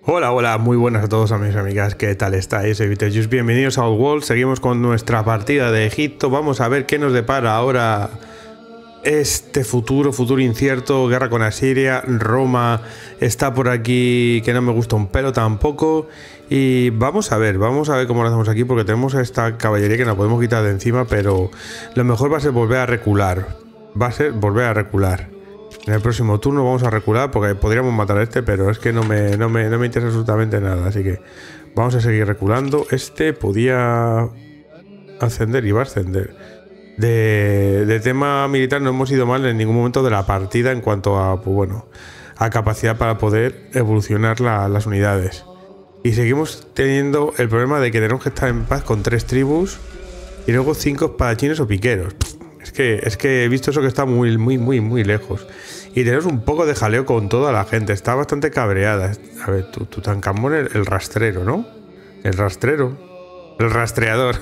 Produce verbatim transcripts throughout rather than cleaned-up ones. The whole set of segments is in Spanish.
Hola, hola, muy buenas a todos amigos y amigas, ¿qué tal estáis? Soy Viteljus, bienvenidos a Outworld, seguimos con nuestra partida de Egipto, vamos a ver qué nos depara ahora este futuro, futuro incierto, guerra con Asiria, Roma está por aquí que no me gusta un pelo tampoco y vamos a ver, vamos a ver cómo lo hacemos aquí porque tenemos a esta caballería que nos podemos quitar de encima, pero lo mejor va a ser volver a recular, va a ser volver a recular. En el próximo turno vamos a recular porque podríamos matar a este, pero es que no me, no me, no me interesa absolutamente nada. Así que vamos a seguir reculando. Este podía ascender y va a ascender. De, de tema militar no hemos ido mal en ningún momento de la partida en cuanto a, pues bueno, a capacidad para poder evolucionar la, las unidades. Y seguimos teniendo el problema de que tenemos que estar en paz con tres tribus y luego cinco espadachines o piqueros. Es que, es que he visto eso que está muy, muy, muy, muy lejos. Y tenemos un poco de jaleo con toda la gente. Está bastante cabreada. A ver, Tutankamón, el, el rastrero, ¿no? El rastrero. El rastreador.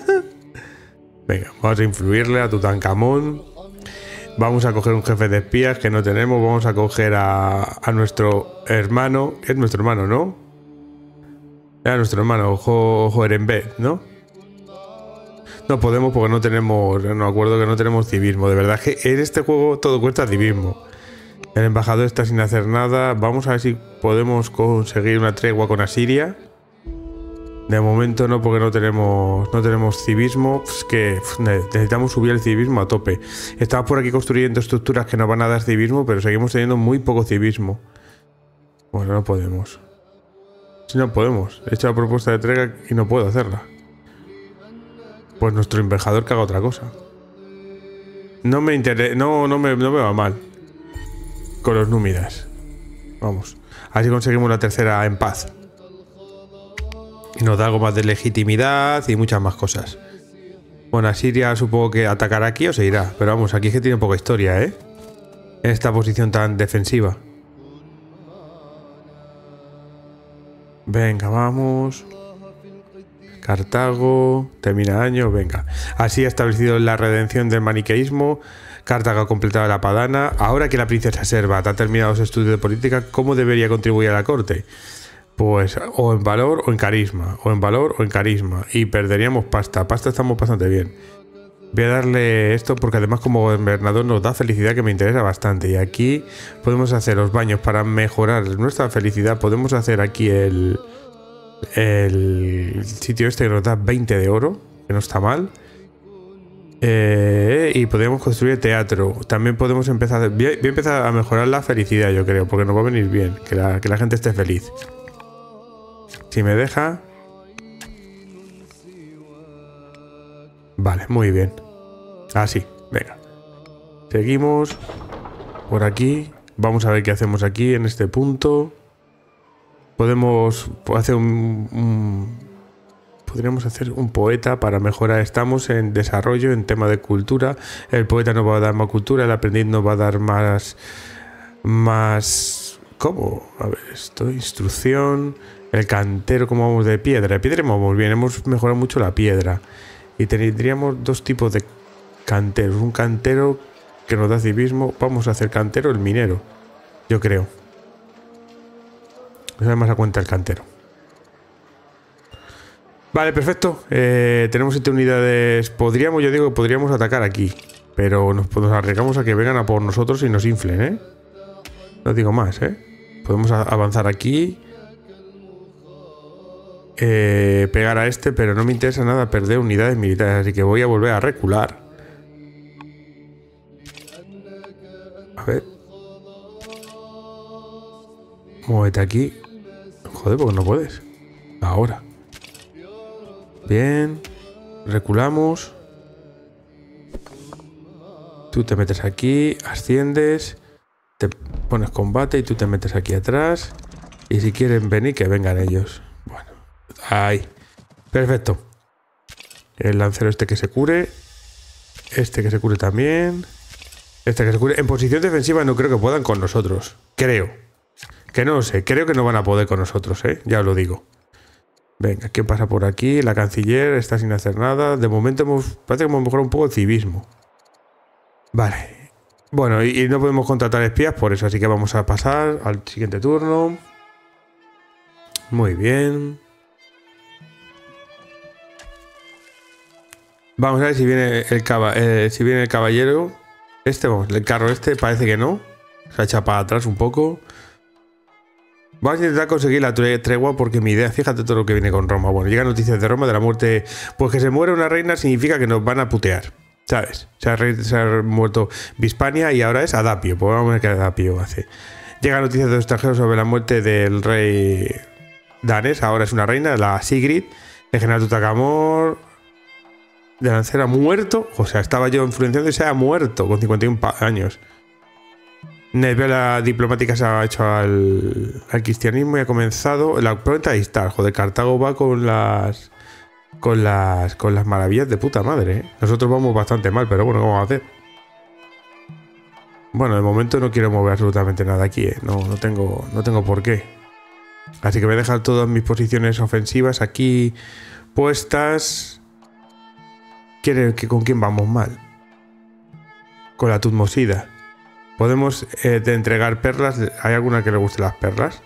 Venga, vamos a influirle a Tutankamón. Vamos a coger un jefe de espías que no tenemos. Vamos a coger a, a nuestro hermano. Es nuestro hermano, ¿no? Era nuestro hermano, Joerenbet, ¿no? No podemos porque no tenemos, no acuerdo que no tenemos civismo. De verdad que en este juego todo cuesta civismo. El embajador está sin hacer nada. Vamos a ver si podemos conseguir una tregua con Asiria. De momento no, porque no tenemos, no tenemos civismo. Es que necesitamos subir el civismo a tope. Estamos por aquí construyendo estructuras que nos van a dar civismo, pero seguimos teniendo muy poco civismo. Bueno, no podemos. Si no podemos. He hecho la propuesta de tregua y no puedo hacerla. Pues nuestro embajador que haga otra cosa. No me interesa, no, no, me, no me va mal con los númidas. Vamos, así conseguimos la tercera en paz. Y nos da algo más de legitimidad y muchas más cosas. Bueno, Asiria supongo que atacará aquí o se irá. Pero vamos, aquí es que tiene poca historia, ¿eh? En esta posición tan defensiva. Venga, vamos. Cartago, termina año, venga. Así ha establecido la redención del maniqueísmo. Cartago ha completado la padana. Ahora que la princesa Servat ha terminado los estudios de política, ¿cómo debería contribuir a la corte? Pues o en valor o en carisma. O en valor o en carisma. Y perderíamos pasta. Pasta estamos bastante bien. Voy a darle esto porque además como gobernador nos da felicidad que me interesa bastante. Y aquí podemos hacer los baños para mejorar nuestra felicidad. Podemos hacer aquí el... el sitio este que nos da veinte de oro, que no está mal. Eh, y podríamos construir teatro. También podemos empezar, voy a, voy a empezar a mejorar la felicidad, yo creo, porque nos va a venir bien que la, que la gente esté feliz. Si me deja. Vale, muy bien. Así, venga. Seguimos por aquí. Vamos a ver qué hacemos aquí en este punto. Podemos hacer un, un... Podríamos hacer un poeta para mejorar. Estamos en desarrollo, en tema de cultura. El poeta nos va a dar más cultura, el aprendiz nos va a dar más... Más... ¿Cómo? A ver, esto, instrucción... El cantero, ¿cómo vamos de piedra? De piedra vamos bien, hemos mejorado mucho la piedra. Y tendríamos dos tipos de canteros. Un cantero que nos da civismo. Vamos a hacer cantero, el minero. Yo creo. Me sale más a cuenta el cantero. Vale, perfecto. Eh, tenemos siete unidades. Podríamos, yo digo que podríamos atacar aquí. Pero nos, nos arriesgamos a que vengan a por nosotros y nos inflen, ¿eh? No digo más, ¿eh? Podemos avanzar aquí. Eh, pegar a este, pero no me interesa nada perder unidades militares. Así que voy a volver a recular. A ver. Muévete aquí. Joder, porque no puedes. Ahora. Bien. Reculamos. Tú te metes aquí. Asciendes. Te pones combate y tú te metes aquí atrás. Y si quieren venir, que vengan ellos. Bueno. Ahí. Perfecto. El lancero este que se cure. Este que se cure también. Este que se cure. En posición defensiva no creo que puedan con nosotros. Creo. Que no lo sé, creo que no van a poder con nosotros, ¿eh? Ya os lo digo. Venga, ¿qué pasa por aquí? La canciller está sin hacer nada. De momento hemos, parece que hemos mejorado un poco el civismo. Vale. Bueno, y, y no podemos contratar espías por eso, así que vamos a pasar al siguiente turno. Muy bien. Vamos a ver si viene el, caba eh, si viene el caballero. Este, vamos, el carro este parece que no. Se ha echado para atrás un poco. Vamos a intentar conseguir la tregua porque mi idea, fíjate todo lo que viene con Roma. Bueno, llegan noticias de Roma de la muerte. Pues que se muere una reina significa que nos van a putear, ¿sabes? Se ha, se ha muerto Vispania y ahora es Adapio. Pues vamos a ver qué Adapio hace. Llegan noticias de los extranjeros sobre la muerte del rey danés. Ahora es una reina, la Sigrid. El general Tutankamón de Lancera muerto. O sea, estaba yo influenciando y se ha muerto con cincuenta y un años. La diplomática se ha hecho al, al cristianismo y ha comenzado la pronta a estar. Joder, Cartago va con las con las con las maravillas de puta madre, ¿eh? Nosotros vamos bastante mal, pero bueno, ¿qué vamos a hacer? Bueno, de momento no quiero mover absolutamente nada aquí, ¿eh? No, no tengo, no tengo por qué. Así que voy a dejar todas mis posiciones ofensivas aquí puestas. ¿Quiere que con quién vamos mal? Con la Tutmosida. Podemos eh, de entregar perlas. ¿Hay alguna que le guste las perlas?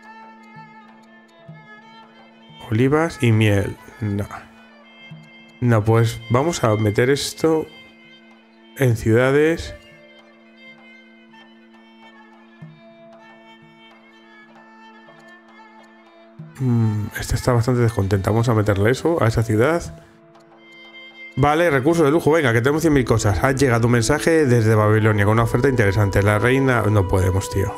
Olivas y miel. No. No, pues vamos a meter esto en ciudades. Mm, esta está bastante descontenta. Vamos a meterle eso a esa ciudad. Vale, recursos de lujo, venga, que tenemos cien mil cosas. Ha llegado un mensaje desde Babilonia con una oferta interesante. La reina... No podemos, tío.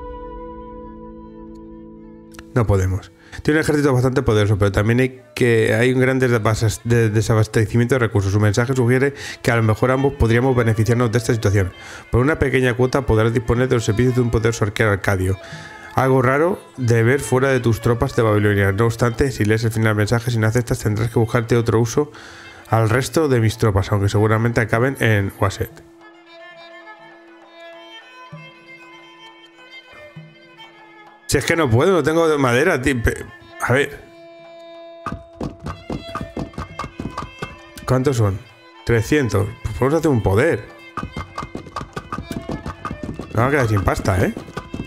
No podemos. Tiene un ejército bastante poderoso, pero también hay que hay un gran desabastecimiento de recursos. Su mensaje sugiere que a lo mejor ambos podríamos beneficiarnos de esta situación. Por una pequeña cuota podrás disponer de los servicios de un poderoso arquero arcadio. Algo raro de ver fuera de tus tropas de Babilonia. No obstante, si lees el final del mensaje, si no aceptas, tendrás que buscarte otro uso al resto de mis tropas, aunque seguramente acaben en Waset. Si es que no puedo, no tengo madera, tío. A ver. ¿Cuántos son? trescientos. Pues podemos hacer un poder. Me va a quedar sin pasta, ¿eh?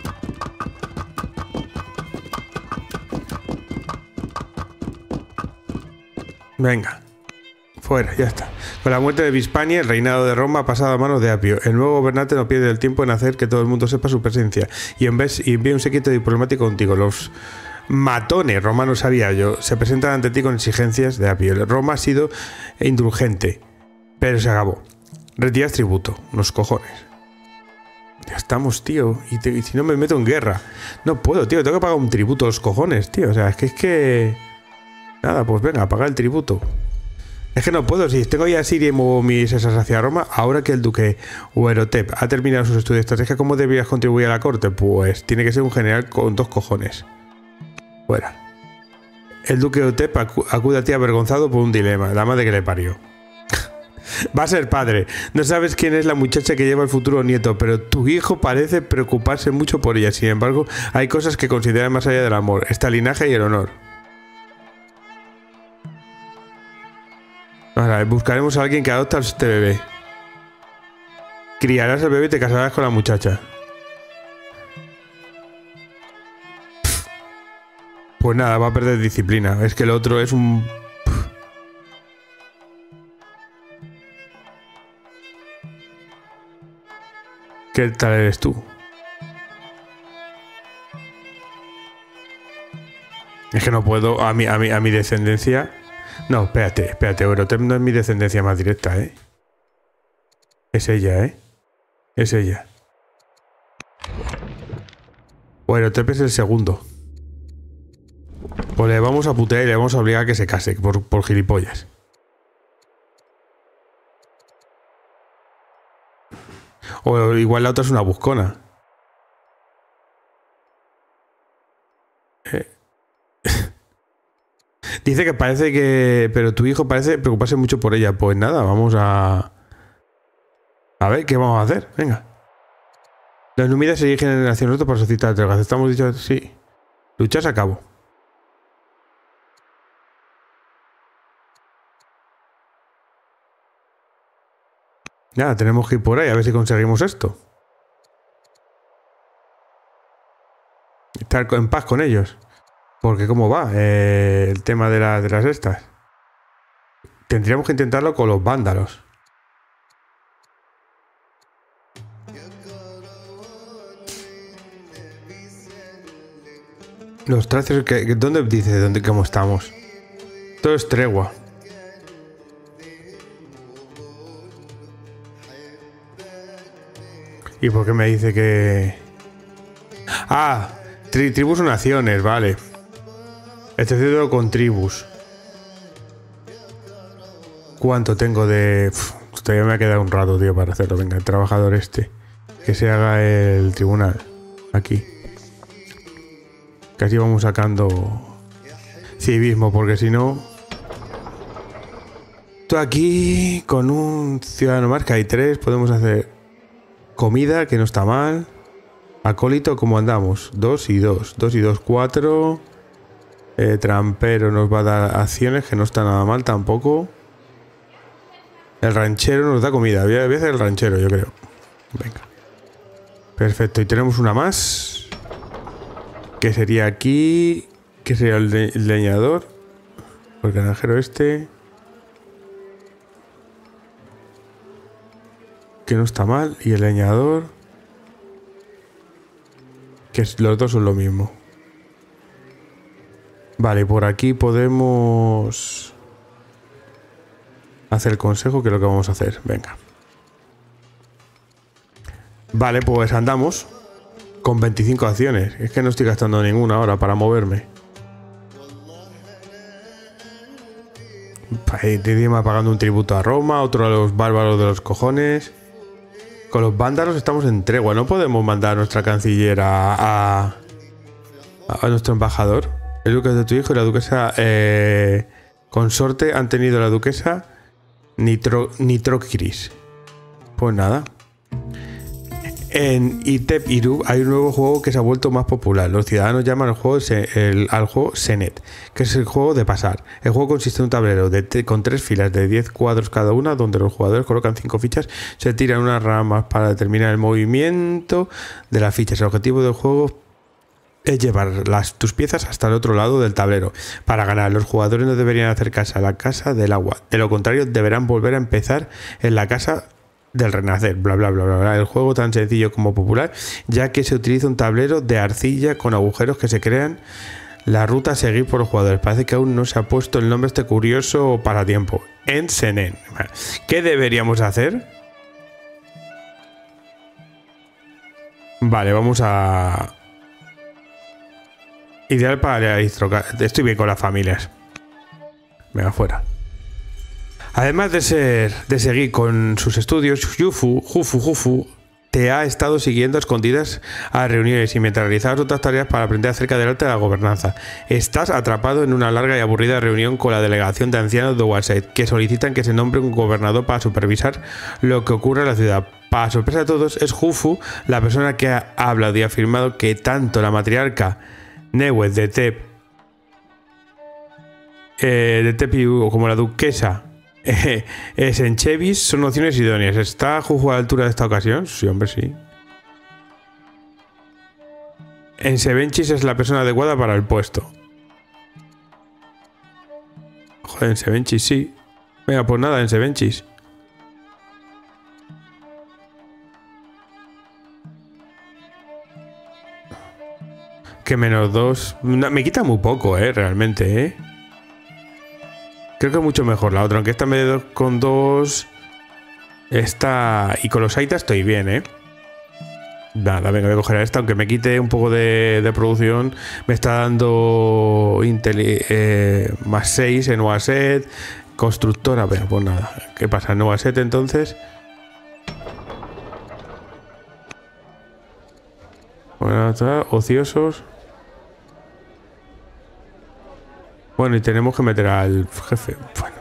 Venga. Fuera, ya está. Con la muerte de Vispania, el reinado de Roma ha pasado a manos de Apio. El nuevo gobernante no pierde el tiempo en hacer que todo el mundo sepa su presencia y en vez y envía un séquito diplomático contigo. Los matones romanos, sabía yo, se presentan ante ti con exigencias de Apio. Roma ha sido indulgente, pero se acabó. Retiras tributo, unos cojones. Ya estamos, tío. Y, te, y si no me meto en guerra. No puedo, tío. Tengo que pagar un tributo a los cojones, tío. O sea, es que es que... Nada, pues venga, pagar el tributo. Es que no puedo, si tengo ya Siria y muevo mis esas hacia Roma, ahora que el duque Uerotep ha terminado sus estudios de estrategia, ¿cómo deberías contribuir a la corte? Pues tiene que ser un general con dos cojones. Fuera. El duque Uerotep acu acude a ti avergonzado por un dilema, la madre que le parió. Va a ser padre. No sabes quién es la muchacha que lleva el futuro nieto, pero tu hijo parece preocuparse mucho por ella. Sin embargo, hay cosas que consideran más allá del amor, este linaje y el honor. Ahora, buscaremos a alguien que adopte a este bebé. Criarás al bebé y te casarás con la muchacha. Pues nada, va a perder disciplina. Es que el otro es un... ¿Qué tal eres tú? Es que no puedo... A mi, a mi, a mi descendencia... No, espérate, espérate. Uerotep no es mi descendencia más directa, ¿eh? Es ella, ¿eh? Es ella. Uerotep es el segundo. Pues le vamos a putear y le vamos a obligar a que se case por, por gilipollas. O igual la otra es una buscona. Eh. Dice que parece que... Pero tu hijo parece preocuparse mucho por ella. Pues nada, vamos a... A ver, ¿qué vamos a hacer? Venga. Las númidas se dirigen hacia nosotros para solicitar entregas. Estamos dicho... Sí. Luchas a cabo. Nada, tenemos que ir por ahí a ver si conseguimos esto. Estar en paz con ellos. Porque ¿cómo va eh, el tema de, la, de las estas? Tendríamos que intentarlo con los vándalos. Los tracios, que, ¿dónde dice dónde cómo estamos? Todo es tregua. ¿Y por qué me dice que...? Ah, tri tribus o naciones, vale. Este cierto con tribus. ¿Cuánto tengo de...? Uf, todavía me ha quedado un rato, tío, para hacerlo. Venga, el trabajador este. Que se haga el tribunal. Aquí. Casi vamos sacando civismo, porque si no... Tú aquí, con un ciudadano más, que hay tres, podemos hacer comida, que no está mal. Acólito, ¿cómo andamos? Dos y dos. Dos y dos, cuatro. Eh, trampero nos va a dar acciones, que no está nada mal tampoco. El ranchero nos da comida. Voy a, voy a hacer el ranchero, yo creo. Venga. Perfecto, y tenemos una más. Que sería aquí. Que sería el, de, el leñador. El granjero este. Que no está mal. Y el leñador. Que es, los dos son lo mismo. Vale, por aquí podemos hacer el consejo, que es lo que vamos a hacer. Venga. Vale, pues andamos. Con veinticinco acciones. Es que no estoy gastando ninguna ahora para moverme. Encima pagando un tributo a Roma, otro a los bárbaros de los cojones. Con los vándalos estamos en tregua. No podemos mandar a nuestra canciller a, a, a nuestro embajador. El duque de tu hijo y la duquesa eh, consorte han tenido la duquesa Nitro, Nitroquiris. Pues nada. En Itep Iru hay un nuevo juego que se ha vuelto más popular. Los ciudadanos llaman al juego, el, al juego Senet, que es el juego de pasar. El juego consiste en un tablero de con tres filas de diez cuadros cada una, donde los jugadores colocan cinco fichas, se tiran unas ramas para determinar el movimiento de las fichas. El objetivo del juego es llevar las, tus piezas hasta el otro lado del tablero. Para ganar, los jugadores no deberían acercarse a la casa del agua. De lo contrario, deberán volver a empezar en la casa del renacer, bla bla bla bla bla. El juego tan sencillo como popular, ya que se utiliza un tablero de arcilla con agujeros que se crean la ruta a seguir por los jugadores. Parece que aún no se ha puesto el nombre este curioso pasatiempo. En Senen. ¿Qué deberíamos hacer? Vale, vamos a... Ideal para la aristocracia. Estoy bien con las familias. Venga, fuera. Además de ser de seguir con sus estudios, Yufu, Jufu, Jufu, te ha estado siguiendo a escondidas a reuniones y mientras realizabas otras tareas para aprender acerca del arte de la gobernanza. Estás atrapado en una larga y aburrida reunión con la delegación de ancianos de Waset, que solicitan que se nombre un gobernador para supervisar lo que ocurre en la ciudad. Para sorpresa de todos, es Jufu la persona que ha hablado y ha afirmado que tanto la matriarca Newet de Tep eh, de Tepiu como la duquesa Eh, es en Chevis son opciones idóneas. ¿Está Juju a la altura de esta ocasión? Sí, hombre, sí. En Sevenchis es la persona adecuada para el puesto. Joder, en Sevenchis sí. Venga, pues nada, en Sevenchis. Que menos dos. Me quita muy poco, eh, realmente, eh. Creo que es mucho mejor la otra, aunque esta me de dos con dos. Esta. Y con los Aita estoy bien, ¿eh? Nada, venga, voy a coger a esta, aunque me quite un poco de, de producción. Me está dando Intel, eh, más seis en Waset. Constructora, pero pues nada. ¿Qué pasa? En Waset entonces. Bueno, ociosos. Bueno, y tenemos que meter al jefe. Bueno.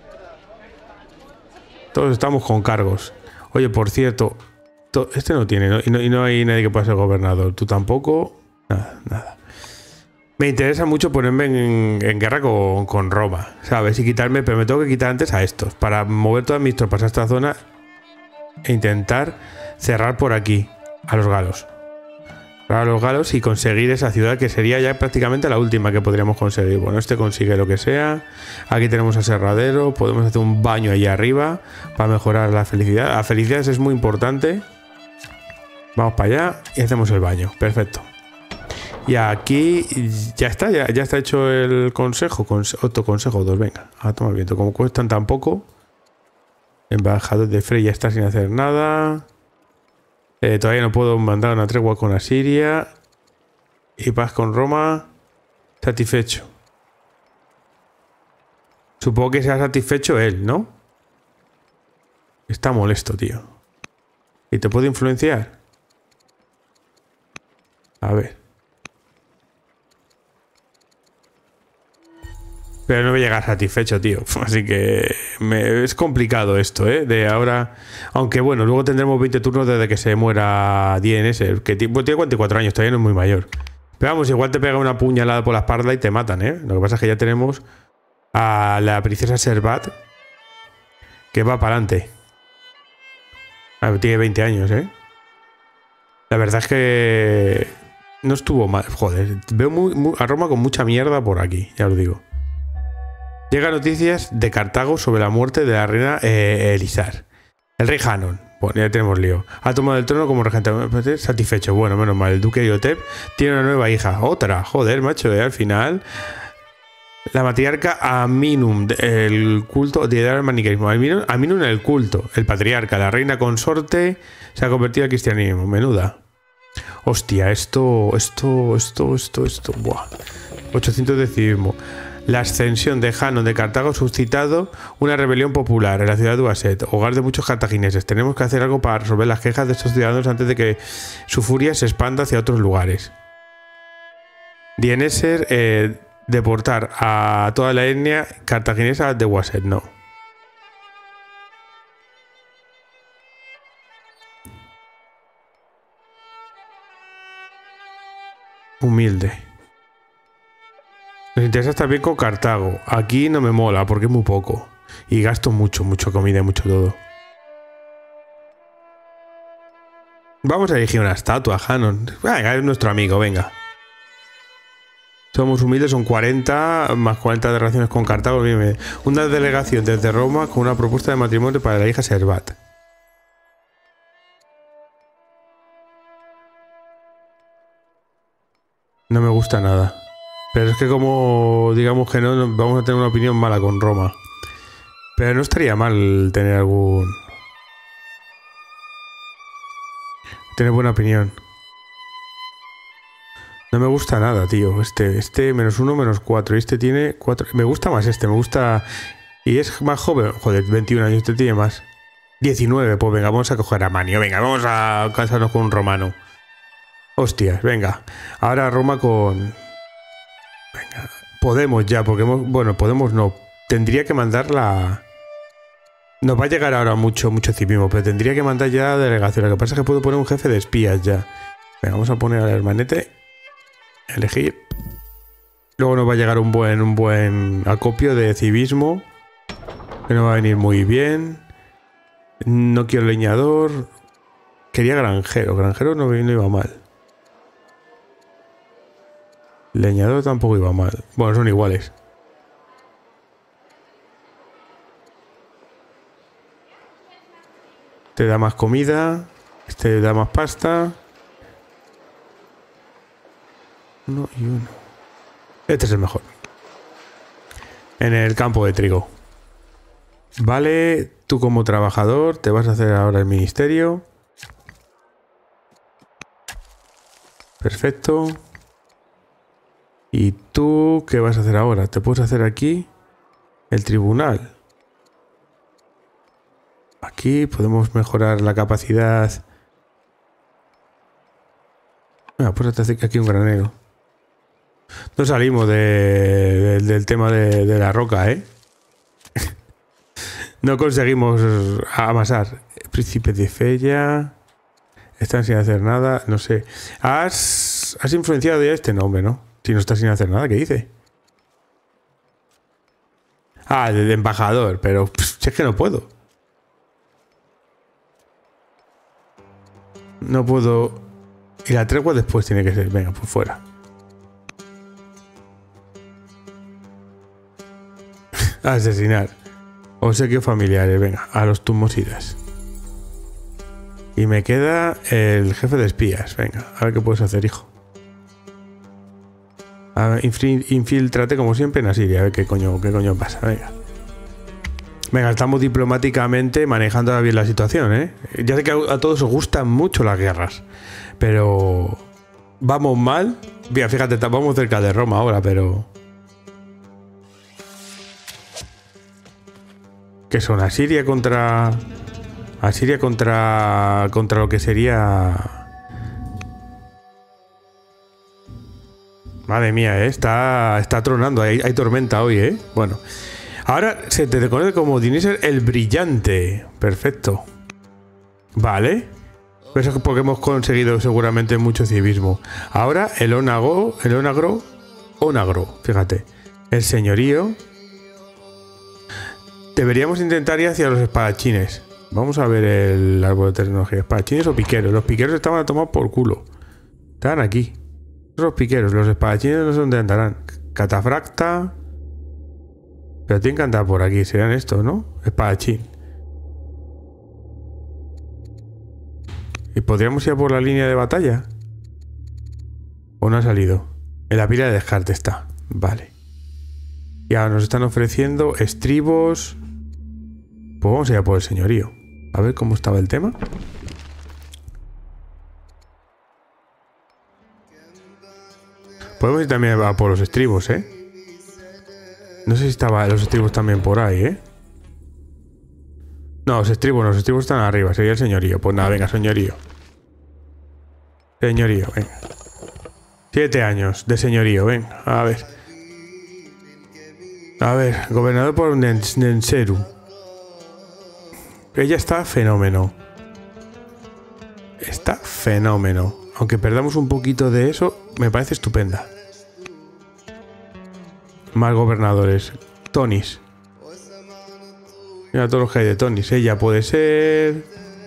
Todos estamos con cargos. Oye, por cierto, este no tiene, ¿no? Y, no, y no hay nadie que pueda ser gobernador. Tú tampoco. Nada, nada. Me interesa mucho ponerme en, en guerra con, con Roma, ¿sabes? Y quitarme, pero me tengo que quitar antes a estos. Para mover todas mis tropas a esta zona e intentar cerrar por aquí a los galos. Para los galos y conseguir esa ciudad que sería ya prácticamente la última que podríamos conseguir. Bueno, este consigue lo que sea. Aquí tenemos aserradero. Podemos hacer un baño allá arriba para mejorar la felicidad. La felicidad es muy importante. Vamos para allá y hacemos el baño. Perfecto. Y aquí ya está, ya, ya está hecho el consejo. Conse otro consejo, dos, venga. A tomar viento. Como cuestan tan poco. Embajador de Frey ya está sin hacer nada. Eh, todavía no puedo mandar una tregua con Asiria. Y paz con Roma. Satisfecho. Supongo que se ha satisfecho él, ¿no? Está molesto, tío. ¿Y te puede influenciar? A ver. Pero no me llega satisfecho, tío. Así que me, es complicado esto, ¿eh? De ahora... Aunque bueno, luego tendremos veinte turnos desde que se muera D N S. Que bueno, tiene cuarenta y cuatro años, todavía no es muy mayor. Pero vamos, igual te pega una puñalada por la espalda y te matan, ¿eh? Lo que pasa es que ya tenemos a la princesa Servat, que va para adelante. A ver, tiene veinte años, ¿eh? La verdad es que... No estuvo mal. Joder, veo muy, muy, a Roma con mucha mierda por aquí, ya os digo. Llega noticias de Cartago sobre la muerte de la reina eh, Elisar. El rey Hanon. Bueno, ya tenemos lío. Ha tomado el trono como regente. Satisfecho. Bueno, menos mal. El duque Iotep tiene una nueva hija. Otra. Joder, macho. Eh, al final. La matriarca Aminum. El culto. De el maniqueísmo. Aminum, Aminum el culto. El patriarca. La reina consorte. Se ha convertido al cristianismo. Menuda. Hostia, esto. Esto. Esto. Esto. Esto. Buah. ochocientos de civismo. La ascensión de Hanon de Cartago ha suscitado una rebelión popular en la ciudad de Uaset, hogar de muchos cartagineses. Tenemos que hacer algo para resolver las quejas de estos ciudadanos antes de que su furia se expanda hacia otros lugares. Dieneser, eh, deportar a toda la etnia cartaginesa de Uaset, no. Humilde. Nos interesa estar bien con Cartago. Aquí no me mola porque es muy poco. Y gasto mucho, mucho comida, mucho todo. Vamos a elegir una estatua, Hanon. Venga, es nuestro amigo, venga. Somos humildes, son cuarenta, más cuarenta de relaciones con Cartago. Una delegación desde Roma con una propuesta de matrimonio para la hija Servat. No me gusta nada. Pero es que como digamos que no, vamos a tener una opinión mala con Roma. Pero no estaría mal tener algún... Tener buena opinión. No me gusta nada, tío. Este, este menos uno, menos cuatro. Y este tiene cuatro. Me gusta más este, me gusta... Y es más joven. Joder, veintiún años, este tiene más. diecinueve, pues venga, vamos a coger a Manio. Venga, vamos a casarnos con un romano. Hostias, venga. Ahora Roma con... Venga, podemos ya, porque hemos... Bueno, podemos no. Tendría que mandar la... Nos va a llegar ahora mucho, mucho civismo, pero tendría que mandar ya la delegación. Lo que pasa es que puedo poner un jefe de espías ya. Venga, vamos a poner al hermanete. Elegir. Luego nos va a llegar un buen, un buen acopio de civismo. Que nos va a venir muy bien. No quiero leñador. Quería granjero. Granjero no, no iba mal. Leñador tampoco iba mal. Bueno, son iguales. Este da más comida. Este da más pasta. Uno y uno. Este es el mejor. En el campo de trigo. Vale, tú como trabajador te vas a hacer ahora el ministerio. Perfecto. ¿Y tú qué vas a hacer ahora? Te puedes hacer aquí el tribunal. Aquí podemos mejorar la capacidad. Ah, pues te hace aquí un granero. No salimos de, de, del tema de, de la roca, ¿eh? No conseguimos amasar. Príncipe de Fella. Están sin hacer nada. No sé. Has, has influenciado ya este nombre, ¿no? Si no está sin hacer nada, ¿qué dice? Ah, de, de embajador. Pero pff, si es que no puedo. No puedo... Y la tregua después tiene que ser. Venga, pues fuera. Asesinar. Obsequios familiares. Venga, a los tumosidas. Y me queda el jefe de espías. Venga, a ver qué puedes hacer, hijo. A ver, infíltrate como siempre en Asiria. A ver qué coño, qué coño pasa. Venga. Venga, estamos diplomáticamente manejando bien la situación, ¿eh? Ya sé que a, a todos os gustan mucho las guerras. Pero... vamos mal. Mira, fíjate, vamos cerca de Roma ahora, pero... ¿Qué son? Asiria contra... Asiria contra... Contra lo que sería... Madre mía, ¿eh? Está, está tronando. Hay, hay tormenta hoy, ¿eh? Bueno. Ahora se te reconoce como Dineser el Brillante. Perfecto. Vale. Eso es porque hemos conseguido seguramente mucho civismo. Ahora el Onago... El Onagro... Onagro, fíjate. El señorío... Deberíamos intentar ir hacia los espadachines. Vamos a ver el árbol de tecnología. ¿Espadachines o piqueros? Los piqueros estaban a tomar por culo. Estaban aquí. Los piqueros. Los espadachines no sé dónde andarán. Catafracta. Pero tienen que andar por aquí. Serían estos, ¿no? Espadachín. ¿Y podríamos ir a por la línea de batalla? ¿O no ha salido? En la pila de descarte está. Vale. Y ahora nos están ofreciendo estribos... Pues vamos a ir a por el señorío. A ver cómo estaba el tema. Podemos ir también a por los estribos, ¿eh? No sé si estaban los estribos también por ahí, ¿eh? No, los estribos, no, los estribos están arriba. Sería el señorío. Pues nada, venga, señorío. Señorío, venga. Siete años de señorío, venga. A ver. A ver, gobernador por Nenseru. Ella está fenómeno. Está fenómeno. Aunque perdamos un poquito de eso, me parece estupenda. Más gobernadores. Tonis. Mira todos los que hay de Tonis. Ella puede ser...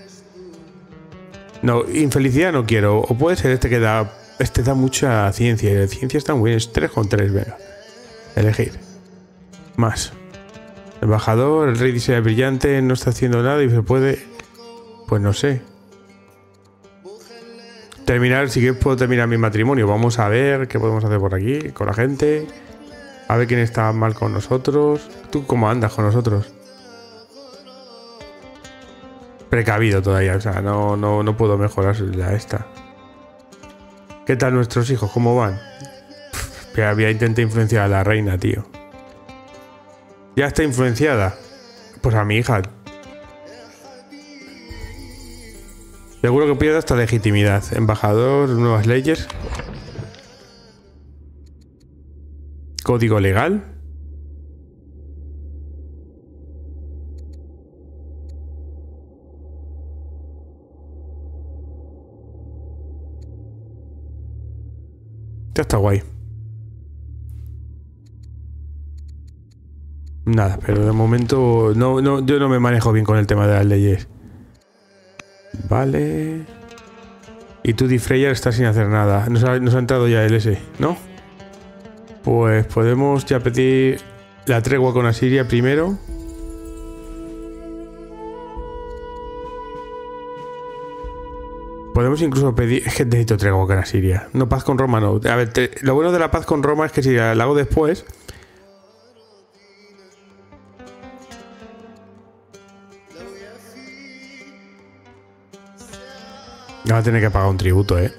No, infelicidad no quiero. O puede ser este que da... Este da mucha ciencia. Y la ciencia está muy bien. Es tres con tres, venga. Elegir. Más. Embajador, el rey dice brillante, no está haciendo nada y se puede... Pues no sé. Terminar, si que puedo terminar mi matrimonio. Vamos a ver qué podemos hacer por aquí, con la gente. A ver quién está mal con nosotros. ¿Tú cómo andas con nosotros? Precavido todavía, o sea, no, no, no puedo mejorar la esta. ¿Qué tal nuestros hijos? ¿Cómo van? Que había intentado influenciar a la reina, tío. ¿Ya está influenciada? Pues a mi hija. Seguro que pierde hasta legitimidad. Embajador, nuevas leyes. Código legal. Ya está guay. Nada, pero de momento no, no, yo no me manejo bien con el tema de las leyes. Vale. Y tú, Di Freyr, estás sin hacer nada. Nos ha, nos ha entrado ya el S, ¿no? Pues podemos ya pedir la tregua con Asiria primero. Podemos incluso pedir... Es que necesito tregua con Asiria. No, paz con Roma no. A ver, te, lo bueno de la paz con Roma es que si la hago después... Va a tener que pagar un tributo, ¿eh?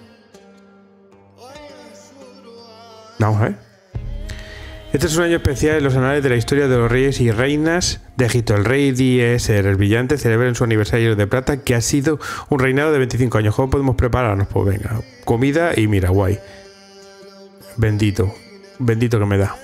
Vamos a ver. Este es un año especial en los anales de la historia de los reyes y reinas de Egipto. El rey Diéser el Brillante celebra en su aniversario de plata, que ha sido un reinado de veinticinco años. ¿Cómo podemos prepararnos? Pues venga, comida y mira, guay. Bendito. Bendito que me da.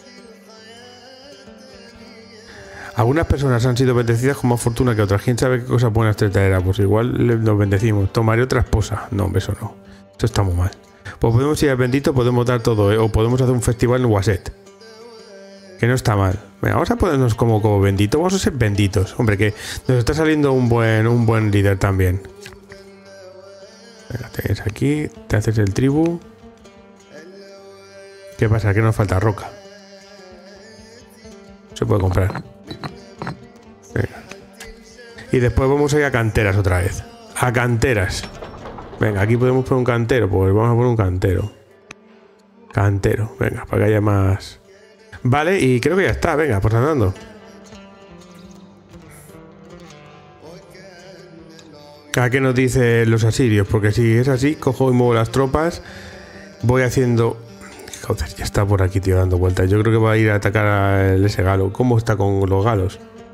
Algunas personas han sido bendecidas con más fortuna que otras. ¿Quién sabe qué cosas buenas te traerá? Pues igual nos bendecimos. Tomaré otra esposa. No, hombre, eso no. Esto está muy mal. Pues podemos ir al bendito, podemos dar todo, ¿eh? O podemos hacer un festival en Waset. Que no está mal. Venga, vamos a ponernos como, como bendito. Vamos a ser benditos. Hombre, que nos está saliendo un buen, un buen líder también. Venga, tienes aquí, te haces el tribu. ¿Qué pasa? Que nos falta roca. Se puede comprar. Venga. Y después vamos a ir a canteras otra vez. A canteras. Venga, aquí podemos poner un cantero. Pues vamos a poner un cantero. Cantero. Venga, para que haya más. Vale, y creo que ya está. Venga, pues andando. ¿A qué nos dicen los asirios? Porque si es así, cojo y muevo las tropas. Voy haciendo... Joder, ya está por aquí, tío, dando vueltas. Yo creo que va a ir a atacar a ese galo. ¿Cómo está con los galos?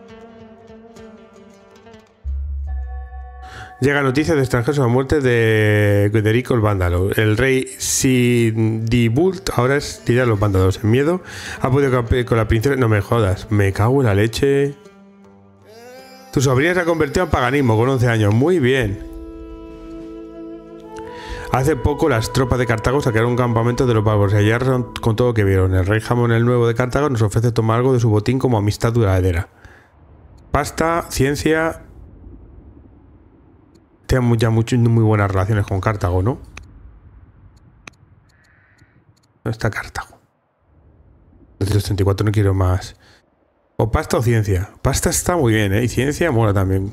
Llega noticia de extranjeros a la muerte de Guederico el Vándalo. El rey Sidibult ahora es líder de los vándalos. En miedo ha podido con la princesa... No me jodas. Me cago en la leche. Tu sobrina se ha convertido en paganismo con once años. Muy bien. Hace poco las tropas de Cartago sacaron un campamento de los bárbaros y hallaron con todo lo que vieron. El rey Jamón el Nuevo de Cartago nos ofrece tomar algo de su botín como amistad duradera. Pasta, ciencia... Tenemos ya mucho, muy buenas relaciones con Cartago, ¿no? ¿Dónde está Cartago? doscientos treinta y cuatro no quiero más. O pasta o ciencia. Pasta está muy bien, ¿eh? Y ciencia mola también.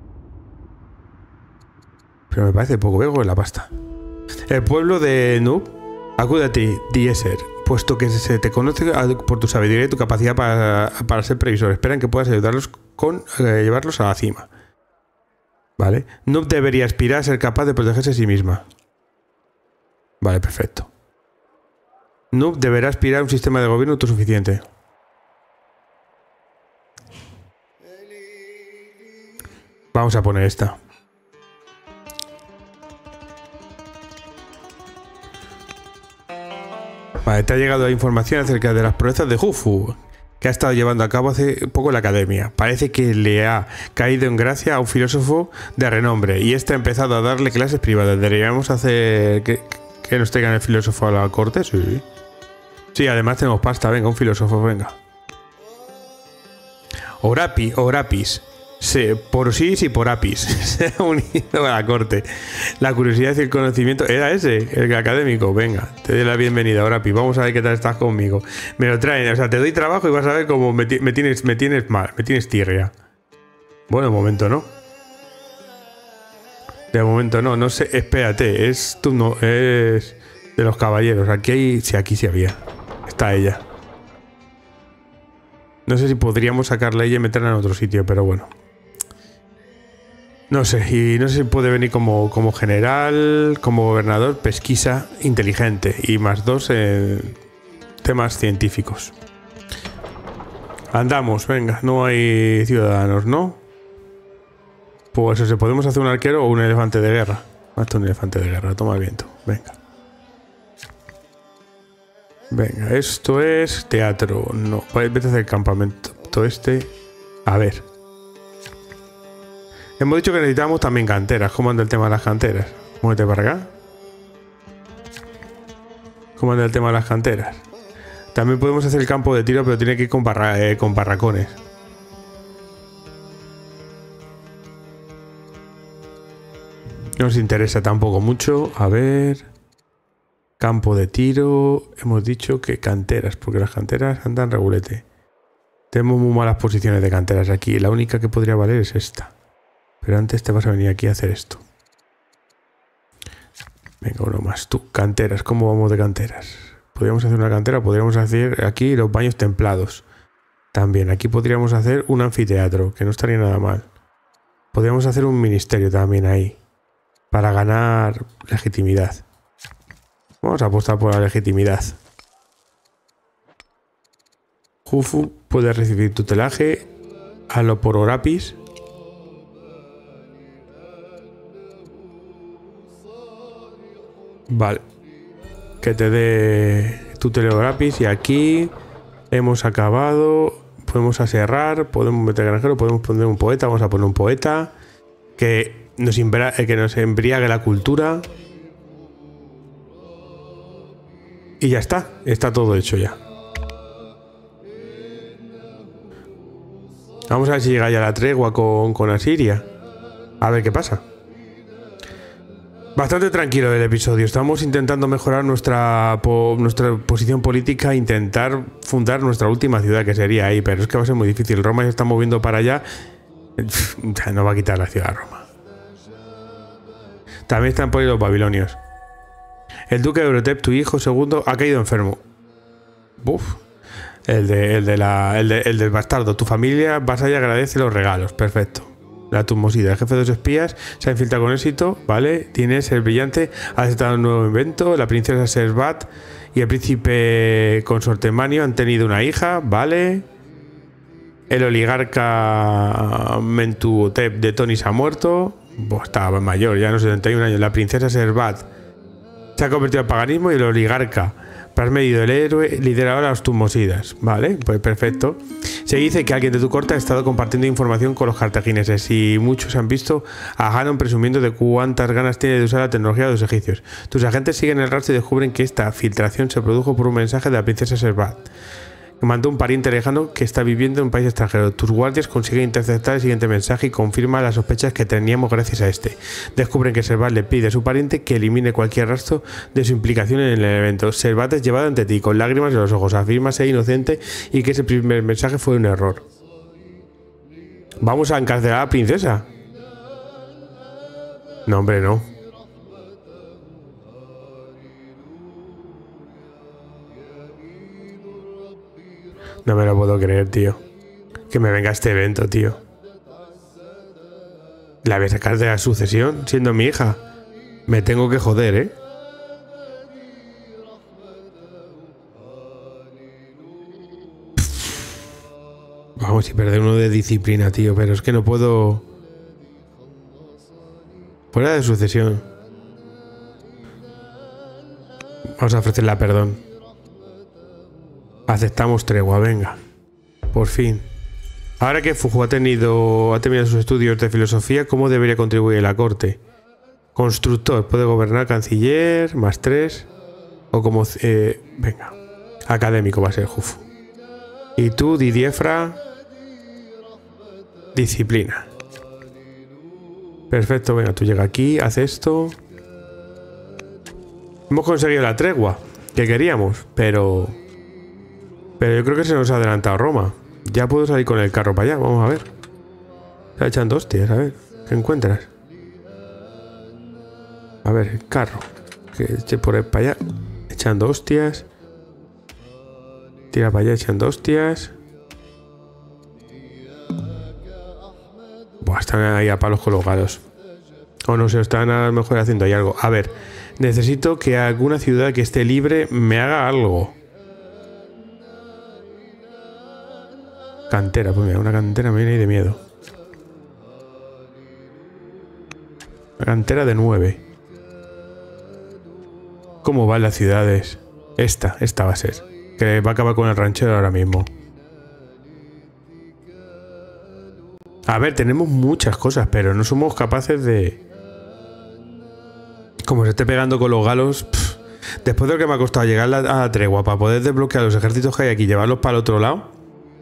Pero me parece poco. Veo la pasta. El pueblo de Nub acude a ti, Dieser, puesto que se te conoce por tu sabiduría y tu capacidad para, para ser previsor. Esperan que puedas ayudarlos con eh, llevarlos a la cima. Vale. Nub debería aspirar a ser capaz de protegerse a sí misma. Vale, perfecto. Nub deberá aspirar a un sistema de gobierno autosuficiente. Vamos a poner esta. Vale, te ha llegado la información acerca de las proezas de Jufu, que ha estado llevando a cabo hace poco en la academia. Parece que le ha caído en gracia a un filósofo de renombre y este ha empezado a darle clases privadas. ¿Deberíamos hacer que, que nos traigan el filósofo a la corte? Sí. Sí, además tenemos pasta. Venga, un filósofo, venga. Orapi, Orapis. Sí, por sí y por Apis. Se ha unido a la corte. La curiosidad y el conocimiento. Era ese, el académico. Venga, te doy la bienvenida, Orapi. Vamos a ver qué tal estás conmigo. Me lo traen, o sea, te doy trabajo y vas a ver cómo me, me tienes, me tienes mal, me tienes tirria. Bueno, de momento no. De momento no, no sé, espérate, es tú no, es de los caballeros. Aquí hay, sí, aquí sí había. Está ella. No sé si podríamos sacarla a ella y meterla en otro sitio, pero bueno. No sé, y no sé si puede venir como, como general, como gobernador, pesquisa inteligente y más dos en temas científicos. Andamos, venga, no hay ciudadanos, ¿no? Pues eso, podemos hacer un arquero o un elefante de guerra. Hasta un elefante de guerra, toma el viento, venga. Venga, esto es teatro, no, vete a hacer el campamento, todo este, a ver. Hemos dicho que necesitamos también canteras. ¿Cómo anda el tema de las canteras? Muévete para acá. ¿Cómo anda el tema de las canteras? También podemos hacer el campo de tiro, pero tiene que ir con, barra, eh, con barracones. No nos interesa tampoco mucho. A ver. Campo de tiro. Hemos dicho que canteras, porque las canteras andan regulete. Tenemos muy malas posiciones de canteras aquí. La única que podría valer es esta. Pero antes te vas a venir aquí a hacer esto. Venga, uno más. Tú, canteras. ¿Cómo vamos de canteras? Podríamos hacer una cantera. Podríamos hacer aquí los baños templados. También. Aquí podríamos hacer un anfiteatro, que no estaría nada mal. Podríamos hacer un ministerio también ahí. Para ganar legitimidad. Vamos a apostar por la legitimidad. Jufu puede recibir tutelaje. A lo por Orapis. Vale. Que te dé tu telegrapis y aquí hemos acabado. Podemos aserrar, podemos meter granjero, podemos poner un poeta. Vamos a poner un poeta que nos, que nos embriague la cultura. Y ya está, está todo hecho ya. Vamos a ver si llega ya la tregua con, con Asiria. A ver qué pasa. Bastante tranquilo el episodio. Estamos intentando mejorar nuestra, po, nuestra posición política, intentar fundar nuestra última ciudad, que sería ahí, pero es que va a ser muy difícil. Roma se está moviendo para allá. No va a quitar la ciudad Roma. También están por ahí los babilonios. El duque de Eurotep, tu hijo segundo, ha caído enfermo. Uf. El, de, el, de la, el, de, el del bastardo. Tu familia vasalla agradece los regalos. Perfecto. La Tutmosida, el jefe de los espías, se ha infiltrado con éxito, ¿vale? Tienes el brillante, ha aceptado un nuevo invento, la princesa Servat y el príncipe consorte Manio han tenido una hija, ¿vale? El oligarca Mentuhotep de Tonis ha muerto, pues estaba mayor, ya no setenta y un años. La princesa Servat se ha convertido al paganismo y el oligarca Parmenido, el héroe, lidera ahora a los Tutmosidas, ¿vale? Pues perfecto. Se dice que alguien de tu corte ha estado compartiendo información con los cartagineses y muchos han visto a Hanon presumiendo de cuántas ganas tiene de usar la tecnología de los egipcios. Tus agentes siguen el rastro y descubren que esta filtración se produjo por un mensaje de la princesa Servat, que mandó un pariente lejano que está viviendo en un país extranjero. Tus guardias consiguen interceptar el siguiente mensaje y confirma las sospechas que teníamos gracias a este. Descubren que Servat le pide a su pariente que elimine cualquier rastro de su implicación en el evento. Servat es llevado ante ti con lágrimas en los ojos, afirma ser inocente y que ese primer mensaje fue un error. ¿Vamos a encarcelar a la princesa? No, hombre, no. No me lo puedo creer, tío. Que me venga este evento, tío. La voy a sacar de la sucesión siendo mi hija. Me tengo que joder, ¿eh? Vamos, y perder uno de disciplina, tío. Pero es que no puedo... Fuera de sucesión. Vamos a ofrecerle perdón. Aceptamos tregua, venga. Por fin. Ahora que Fuju ha tenido ha terminado sus estudios de filosofía, ¿cómo debería contribuir a la corte? Constructor, puede gobernar, canciller, más tres. O como... Eh, venga. Académico va a ser Jufu. Y tú, Didiefra. Disciplina. Perfecto, venga, tú llega aquí, haz esto. Hemos conseguido la tregua que queríamos, pero... Pero yo creo que se nos ha adelantado Roma. Ya puedo salir con el carro para allá, vamos a ver. Está echando hostias, a ver. ¿Qué encuentras? A ver, el carro. Que eche por ahí para allá. Echando hostias. Tira para allá echando hostias. Buah, están ahí a palos colocados. O no sé, están a lo mejor haciendo ahí algo. A ver, necesito que alguna ciudad que esté libre me haga algo. Cantera, pues mira, una cantera me viene ahí de miedo. Una cantera de nueve. ¿Cómo van las ciudades? Esta, esta va a ser. Que va a acabar con el ranchero ahora mismo. A ver, tenemos muchas cosas, pero no somos capaces de... Como se esté pegando con los galos... Pff, después de lo que me ha costado llegar a la, a la tregua para poder desbloquear los ejércitos que hay aquí y llevarlos para el otro lado...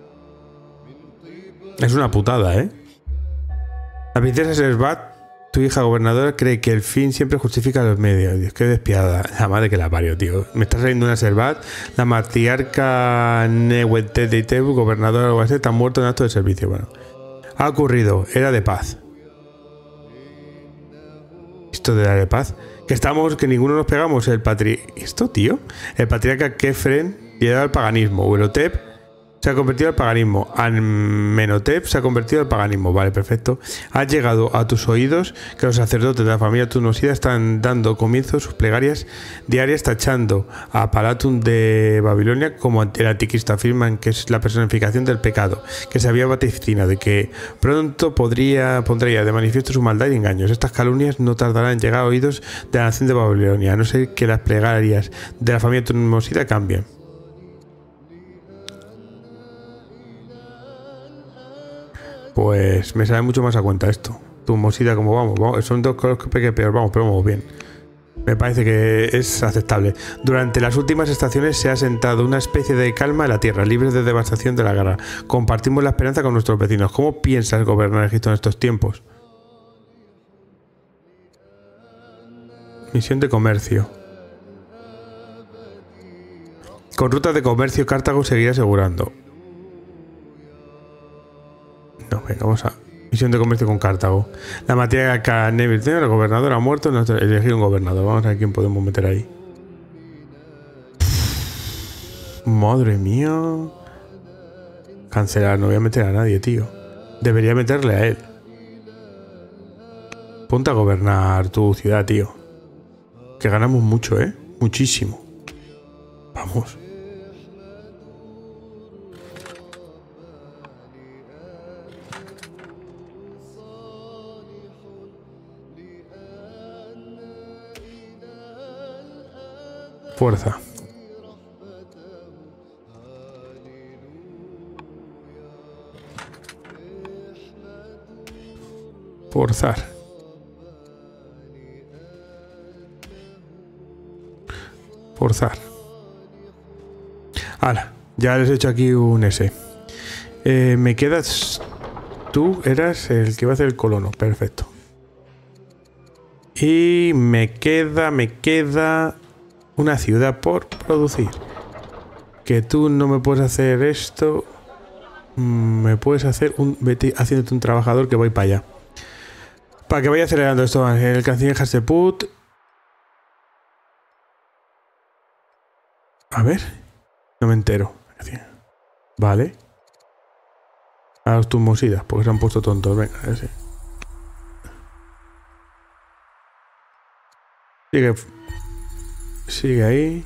Es una putada, ¿eh? La princesa Servat, tu hija gobernadora, cree que el fin siempre justifica los medios. Dios, qué despiadada. La madre que la parió, tío. Me está saliendo una Servat. La matriarca Nehuentetep, gobernadora de Albacete, ha muerto en acto de servicio. Bueno, ha ocurrido. Era de paz. Esto de la de paz. Que estamos, que ninguno nos pegamos. El patri... ¿Esto, tío? El patriarca Kefren lidera el paganismo. Eurotep se ha convertido al paganismo. Amenhotep se ha convertido al paganismo. Vale, perfecto. Ha llegado a tus oídos que los sacerdotes de la familia Tutmosida están dando comienzo a sus plegarias diarias tachando a Palatum de Babilonia como el anticristo. Afirman que es la personificación del pecado, que se había vaticinado y que pronto podría, pondría de manifiesto su maldad y engaños. Estas calumnias no tardarán en llegar a oídos de la nación de Babilonia, a no ser que las plegarias de la familia Tutmosida cambien. Pues me sale mucho más a cuenta esto. Tutmosida, como vamos, vamos, son dos cosas que peor, vamos, pero vamos bien. Me parece que es aceptable. Durante las últimas estaciones se ha sentado una especie de calma en la tierra, libre de devastación de la guerra. Compartimos la esperanza con nuestros vecinos. ¿Cómo piensas gobernar Egipto en estos tiempos? Misión de comercio. Con rutas de comercio, Cartago seguirá asegurando. No, venga, vamos a... Misión de comercio con Cartago. La materia Caneville, el gobernador ha muerto, no elegir un gobernador. Vamos a ver quién podemos meter ahí. Madre mía. Cancelar, no voy a meter a nadie, tío. Debería meterle a él. Ponte a gobernar tu ciudad, tío. Que ganamos mucho, ¿eh? Muchísimo. Vamos. Fuerza. Forzar. Forzar. Ahora, ya les he hecho aquí un S. Eh, me quedas... Tú eras el que va a hacer el colono. Perfecto. Y me queda, me queda... una ciudad por producir. Que tú no me puedes hacer esto. Me puedes hacer un... Vete haciéndote un trabajador que voy para allá. Para que vaya acelerando esto. El canciller Hasteput. A ver. No me entero. Vale. A los tumosidas, porque se han puesto tontos. Venga, a ver si. Sigue. Sigue ahí.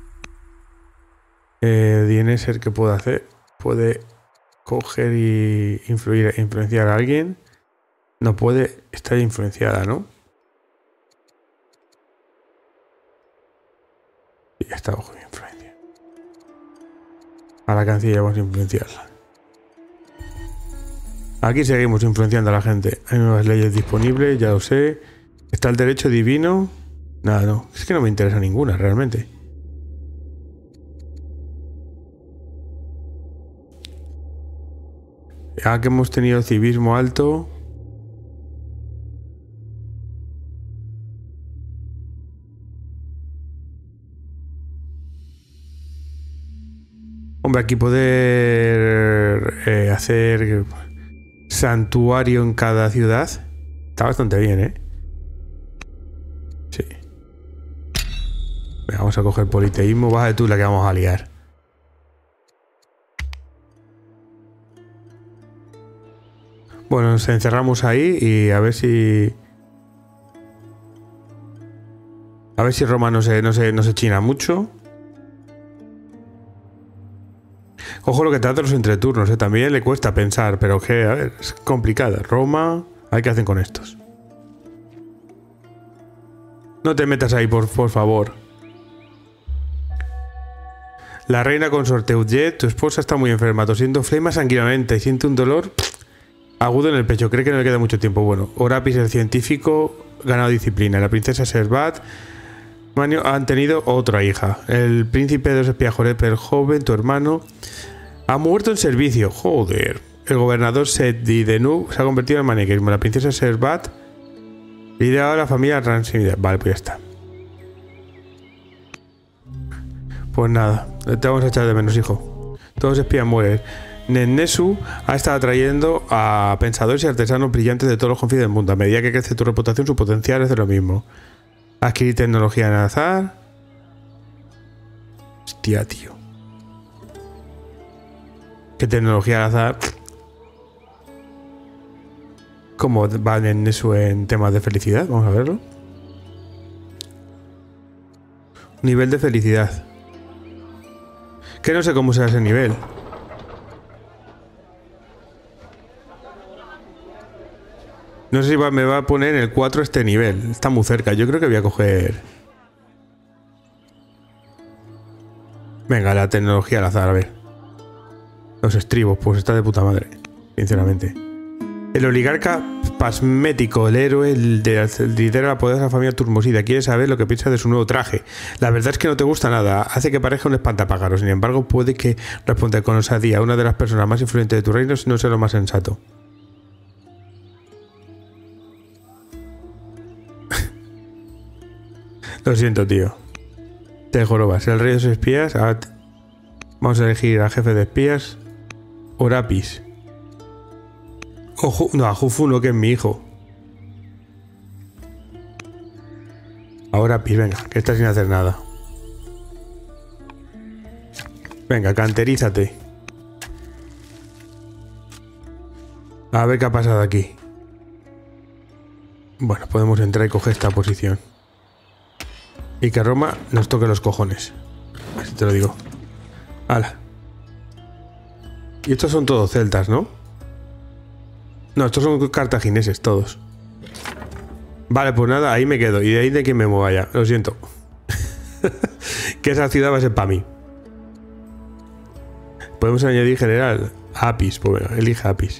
Eh, Dieneser, ¿qué puede hacer? Puede coger y influir, influenciar a alguien. No puede estar influenciada, ¿no? Y ya está bajo mi influencia. A la canciller vamos a influenciarla. Aquí seguimos influenciando a la gente. Hay nuevas leyes disponibles, ya lo sé. Está el derecho divino. Nada, no. Es que no me interesa ninguna, realmente. Ya que hemos tenido civismo alto. Hombre, aquí poder eh, hacer santuario en cada ciudad está bastante bien, ¿eh? Sí. Venga, vamos a coger politeísmo. Baja de tú la que vamos a liar. Bueno, nos encerramos ahí y a ver si... A ver si Roma no se, no se, no se china mucho. Ojo lo que trata los entreturnos, ¿eh? También le cuesta pensar, pero que, a ver, es complicada. Roma, a ver qué hacen con estos. No te metas ahí, por, por favor. La reina consorte Udjet, tu esposa está muy enferma, tosiendo flema sanguinamente y siente un dolor agudo en el pecho. Cree que no le queda mucho tiempo. Bueno, Orapis, el científico, ganado disciplina. La princesa Servat Manio han tenido otra hija. El príncipe de los Espiajorep, el joven, tu hermano, ha muerto en servicio. Joder. El gobernador Seti de Nu se ha convertido en maniqueísmo. La princesa Servat lidera a la familia Ransimida. Vale, pues ya está. Pues nada, te vamos a echar de menos, hijo. Todos espías mueren. Nennesu ha estado atrayendo a pensadores y artesanos brillantes de todos los confines del mundo. A medida que crece tu reputación, su potencial es de lo mismo. Adquirir tecnología en azar. Hostia, tío. ¿Qué tecnología al azar? ¿Cómo va Nennesu en temas de felicidad? Vamos a verlo. Nivel de felicidad. Que no sé cómo será ese nivel. No sé si va, me va a poner en el cuatro este nivel. Está muy cerca. Yo creo que voy a coger... Venga, la tecnología al azar, a ver. Los estribos, pues está de puta madre. Sinceramente. El oligarca pasmético, el héroe, el de el líder de la poderosa familia Turmosida, quiere saber lo que piensa de su nuevo traje. La verdad es que no te gusta nada. Hace que parezca un espantapájaros. Sin embargo, puede que responda con osadía a una de las personas más influyentes de tu reino si no sea lo más sensato. Lo siento, tío. Te jorobas. El rey de los espías. Ahora te... Vamos a elegir al jefe de espías. Orapis. Ojo, no, a Jufu no, que es mi hijo. Ahora Orapis, venga, que está sin hacer nada. Venga, canterízate. A ver qué ha pasado aquí. Bueno, podemos entrar y coger esta posición. Y que Roma nos toque los cojones. Así te lo digo. ¡Hala! Y estos son todos celtas, ¿no? No, estos son cartagineses todos. Vale, pues nada, ahí me quedo. Y de ahí de que me mueva ya. Lo siento. Que esa ciudad va a ser para mí. Podemos añadir general Apis. Pues venga, elige Apis.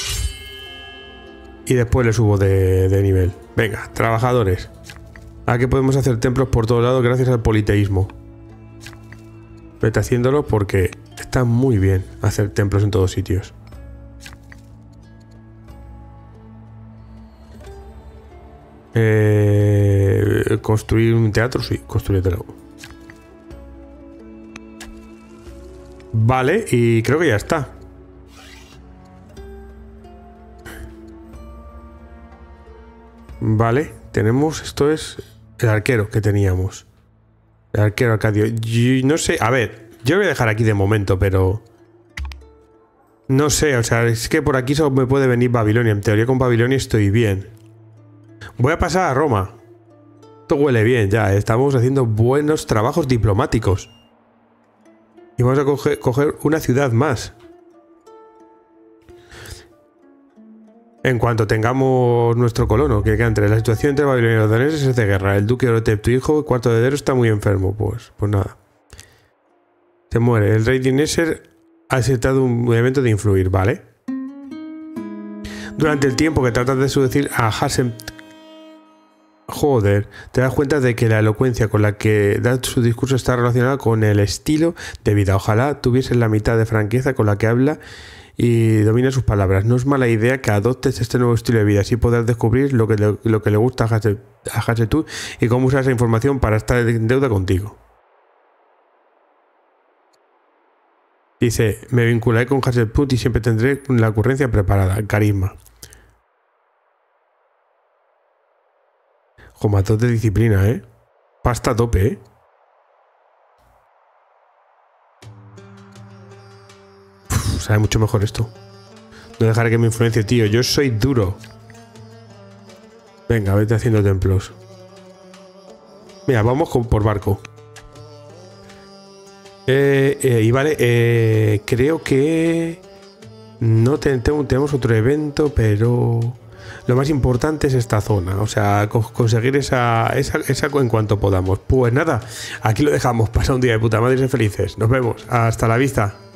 Y después le subo de, de nivel. Venga, trabajadores. Aquí podemos hacer templos por todos lados gracias al politeísmo. Vete haciéndolo porque está muy bien hacer templos en todos sitios. Eh, construir un teatro, sí, construyetelo. Vale, y creo que ya está. Vale, tenemos, esto es el arquero que teníamos. El arquero Arcadio. Yo no sé, a ver, yo voy a dejar aquí de momento, pero... No sé, o sea, es que por aquí solo me puede venir Babilonia. En teoría con Babilonia estoy bien. Voy a pasar a Roma. Esto huele bien ya, estamos haciendo buenos trabajos diplomáticos. Y vamos a coger, coger una ciudad más. En cuanto tengamos nuestro colono, que entre la situación entre Babilonia y los daneses es de guerra. El duque Orotep, tu hijo, cuarto de Dero, está muy enfermo. Pues, pues nada. Se muere. El rey Dineser ha aceptado un evento de influir, ¿vale? Durante el tiempo que tratas de seducir a Hasem... Joder, te das cuenta de que la elocuencia con la que da su discurso está relacionada con el estilo de vida. Ojalá tuviese la mitad de franqueza con la que habla y domina sus palabras. No es mala idea que adoptes este nuevo estilo de vida, así podrás descubrir lo que le, lo que le gusta a Hatshepsut y cómo usar esa información para estar en deuda contigo. Dice, me vincularé con Hatshepsut y siempre tendré la ocurrencia preparada. Carisma. Jomatos de disciplina, ¿eh? Pasta a tope, ¿eh? Uf, sabe mucho mejor esto. No dejaré que me influencie, tío. Yo soy duro. Venga, vete haciendo templos. Mira, vamos con, por barco. Eh, eh, y vale, eh, creo que... No te, tengo, tenemos otro evento, pero... Lo más importante es esta zona, o sea, co conseguir esa, esa, esa en cuanto podamos. Pues nada, aquí lo dejamos. Pasa un día de puta madre y ser felices. Nos vemos. Hasta la vista.